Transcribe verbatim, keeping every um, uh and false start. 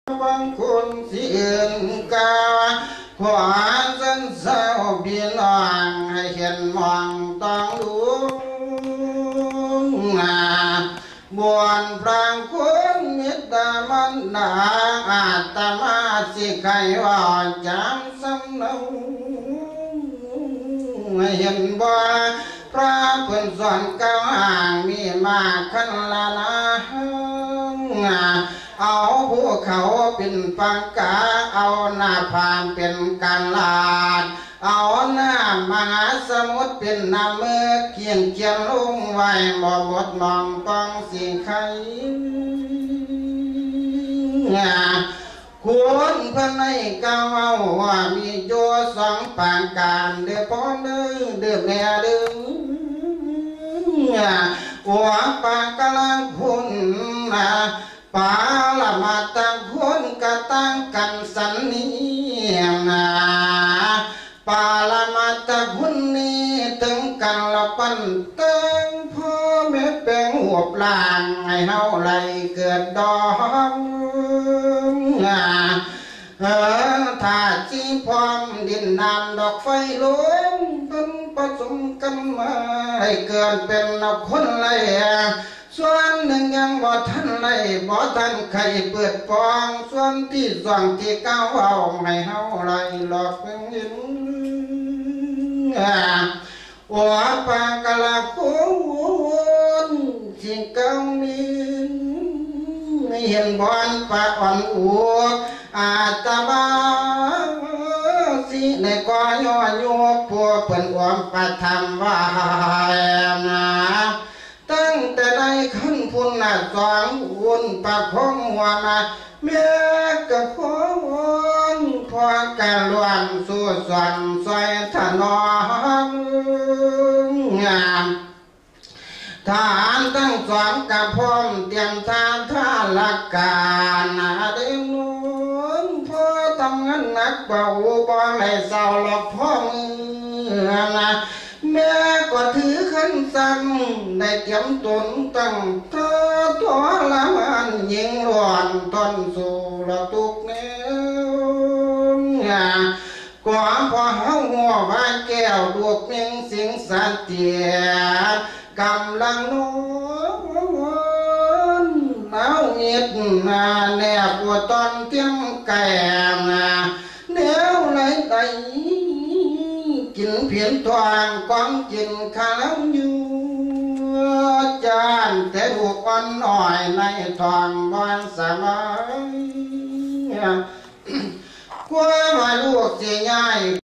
บางคนสิเอื่นกาขวาสันเศร้าพี่น้องให้เห็นมองต้องดูบวนพรางคุณมิตรมันดาอาตมาสิใครว่าจำสำเนาให้เห็นบ่พระเพิ่นสอนเก้าห่างมีมาขันละนะเอาภูเขาเป็นปากกาเอาหน้าผางเป็นกันลาดเอาหน้ามหาสมุทรเป็นน้ำมือเขียนเขียนลงไว้บ่หมดมองต้องสิใครคุณเพิ่นในกาเว้าว่ามีโยสองปางการเดือพ่อเด้อเดือแม่เด้อหัวปางกำลังคุณนะปาละมาตั้งคนกะตั้งกันสันนี้นะปาละมาตั้งคนนี้ถึงกันละปันตึงพ่อแม่แปลงหัวปลางให้เฮาไหลเกิดดอกเออถ้าจีพร้อมดินน้ำดอกไฟล้มเป็นผสมกันมาให้เกิดเป็นนับคนเลยส่วนหนึ่งยังบ่ทันเลยบ่ทันใครเปิดปองส่วนที่สองที่เก้าเอาให้เฮาไหลหลอกเพิ่งเห็นหัวปากกะละคุณที่เก้ามีเห็นบอนปากอ่อนอัวอาตมาสิในก้อยย่อยกพวกเพิ่นอวมประทำว่านะตั้งแต่ในขั้นพุ่นน่ะสองอุ่นปากพงหัวมาเมื่อกะพงพอกันล้วนสู่ส่วนซอยถนอมงามทานทั้งสองกับพร้อมเตรียมทานท่าลักการเดิมนู้นพ่อทำงานหนักเบาบ่ให้เศร้าหลอกพ่อมือนะแม่ก็ถือขันสั่งได้เตรียมตนตั้งเธอตัวละมันยิงร้อนทนสู่ละทุกแนวกว่าพอเฮาหัวว่าแก้วดวกเมียงสิงสันเตียกำลังนอนหนาวเงียดแนบปวดตอนเตียงแก่เนื้อไหลไหลกินเพียนทวางกองกินข้าวอยู่จานแต่ถูกอ่อนหน่อยในทองบอนสมัยกลัวว่าลูกเสียง่าย